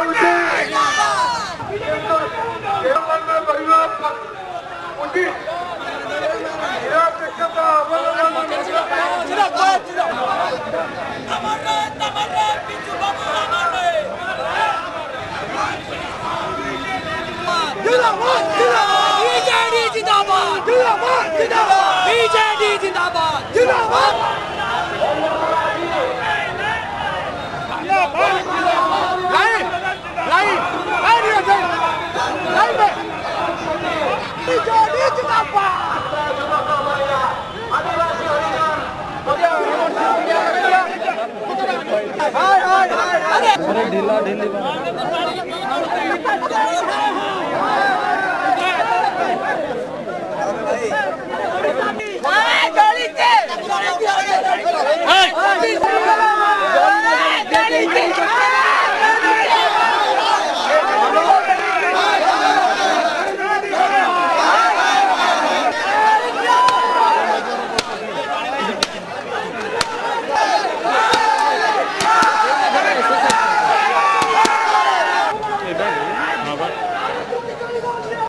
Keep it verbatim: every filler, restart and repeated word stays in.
BJD जिंदाबाद, बीजेडी जिंदाबाद, जिंदाबाद, लाइन लाइन लाइन में बीजेडी जिंदाबाद, हाय हाय हाय, अरे ढीला ढीली